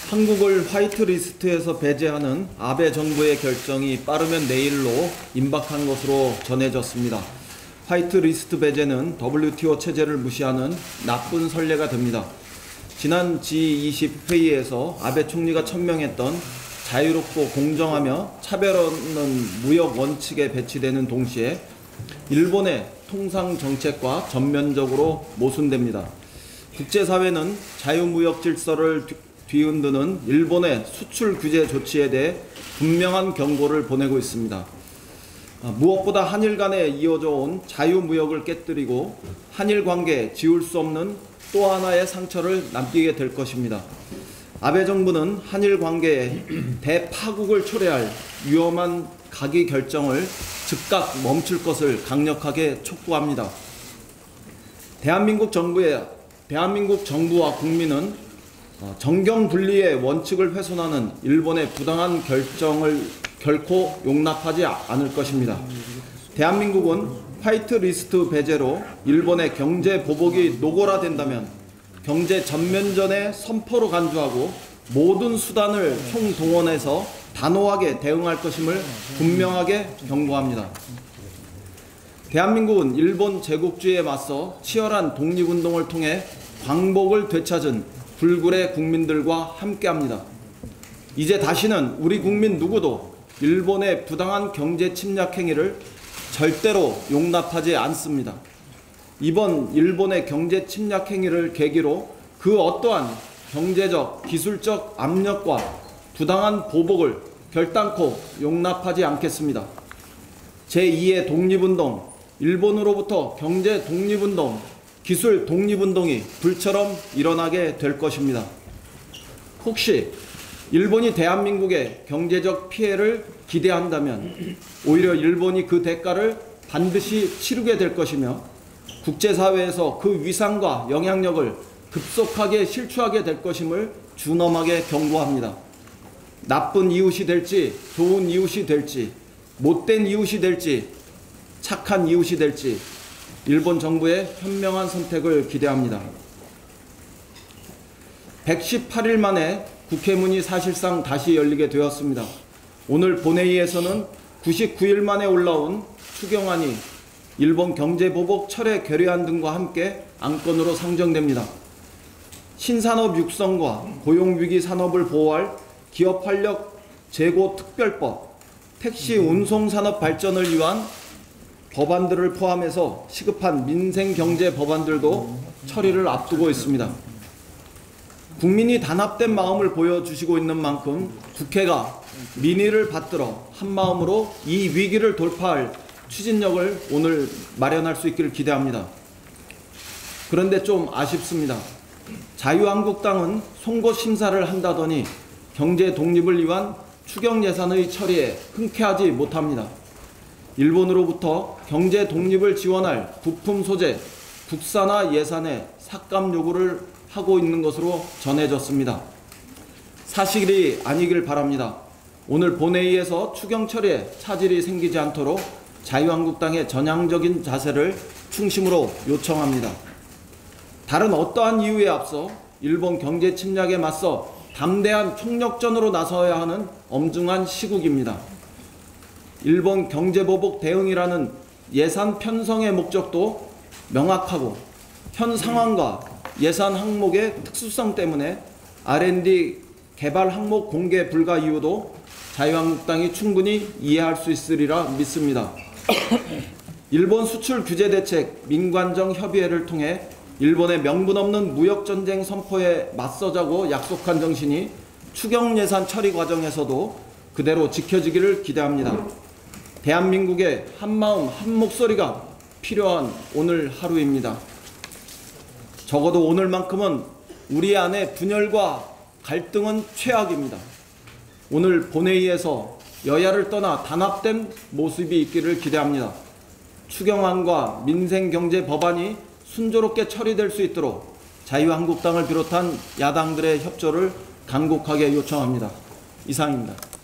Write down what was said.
한국을 화이트리스트에서 배제하는 아베 정부의 결정이 빠르면 내일로 임박한 것으로 전해졌습니다. 화이트리스트 배제는 WTO 체제를 무시하는 나쁜 선례가 됩니다. 지난 G20 회의에서 아베 총리가 천명했던 자유롭고 공정하며 차별 없는 무역 원칙에 배치되는 동시에 일본의 통상 정책과 전면적으로 모순됩니다. 국제사회는 자유무역 질서를 뒤흔드는 일본의 수출 규제 조치에 대해 분명한 경고를 보내고 있습니다. 무엇보다 한일 간에 이어져 온 자유무역을 깨뜨리고 한일 관계에 지울 수 없는 또 하나의 상처를 남기게 될 것입니다. 아베 정부는 한일 관계에 대파국을 초래할 위험한 가기 결정을 즉각 멈출 것을 강력하게 촉구합니다. 대한민국 정부와 국민은 정경분리의 원칙을 훼손하는 일본의 부당한 결정을 결코 용납하지 않을 것입니다. 대한민국은 화이트리스트 배제로 일본의 경제 보복이 노골화된다면 경제 전면전의 선포로 간주하고 모든 수단을 총동원해서 단호하게 대응할 것임을 분명하게 경고합니다. 대한민국은 일본 제국주의에 맞서 치열한 독립운동을 통해 광복을 되찾은 불굴의 국민들과 함께합니다. 이제 다시는 우리 국민 누구도 일본의 부당한 경제 침략 행위를 절대로 용납하지 않습니다. 이번 일본의 경제 침략 행위를 계기로 그 어떠한 경제적, 기술적 압력과 부당한 보복을 결단코 용납하지 않겠습니다. 제2의 독립운동, 일본으로부터 경제 독립운동, 기술 독립운동이 불처럼 일어나게 될 것입니다. 혹시 일본이 대한민국의 경제적 피해를 기대한다면 오히려 일본이 그 대가를 반드시 치르게 될 것이며 국제사회에서 그 위상과 영향력을 급속하게 실추하게 될 것임을 준엄하게 경고합니다. 나쁜 이웃이 될지, 좋은 이웃이 될지, 못된 이웃이 될지, 착한 이웃이 될지 일본 정부의 현명한 선택을 기대합니다. 118일 만에 국회문이 사실상 다시 열리게 되었습니다. 오늘 본회의에서는 99일 만에 올라온 추경안이 일본 경제보복 철회 결의안 등과 함께 안건으로 상정됩니다. 신산업 육성과 고용위기 산업을 보호할 기업활력 제고 특별법, 택시 운송산업 발전을 위한 법안들을 포함해서 시급한 민생경제 법안들도 처리를 앞두고 있습니다. 국민이 단합된 마음을 보여주시고 있는 만큼 국회가 민의를 받들어 한마음으로 이 위기를 돌파할 추진력을 오늘 마련할 수 있기를 기대합니다. 그런데 좀 아쉽습니다. 자유한국당은 송곳 심사를 한다더니 경제 독립을 위한 추경 예산의 처리에 흔쾌하지 못합니다. 일본으로부터 경제 독립을 지원할 부품 소재, 국산화 예산에 삭감 요구를 하고 있는 것으로 전해졌습니다. 사실이 아니길 바랍니다. 오늘 본회의에서 추경 처리에 차질이 생기지 않도록 자유한국당의 전향적인 자세를 충심으로 요청합니다. 다른 어떠한 이유에 앞서 일본 경제 침략에 맞서 담대한 총력전으로 나서야 하는 엄중한 시국입니다. 일본 경제보복 대응이라는 예산 편성의 목적도 명확하고 현 상황과 예산 항목의 특수성 때문에 R&D 개발 항목 공개 불가 이유도 자유한국당이 충분히 이해할 수 있으리라 믿습니다. 일본 수출 규제 대책 민관정 협의회를 통해 일본의 명분 없는 무역전쟁 선포에 맞서자고 약속한 정신이 추경 예산 처리 과정에서도 그대로 지켜지기를 기대합니다. 대한민국의 한마음 한목소리가 필요한 오늘 하루입니다. 적어도 오늘만큼은 우리 안의 분열과 갈등은 최악입니다. 오늘 본회의에서 여야를 떠나 단합된 모습이 있기를 기대합니다. 추경안과 민생경제 법안이 순조롭게 처리될 수 있도록 자유한국당을 비롯한 야당들의 협조를 간곡하게 요청합니다. 이상입니다.